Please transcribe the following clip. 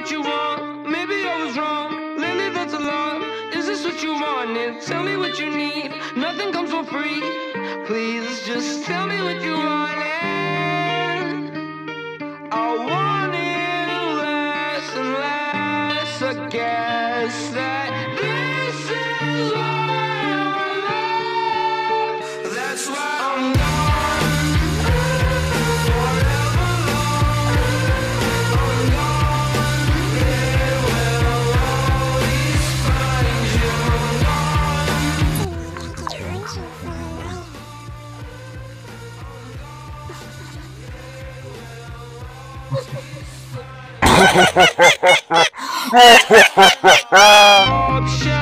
what you want. Maybe I was wrong. Lately that's a lot. Is this what you wanted? Tell me what you need. Nothing comes for free. Please just tell me what you wanted. I want it less and less. I guess that this is love. That's why I'm gone. Forever long. I'm gone. There will always find you. I'm gone.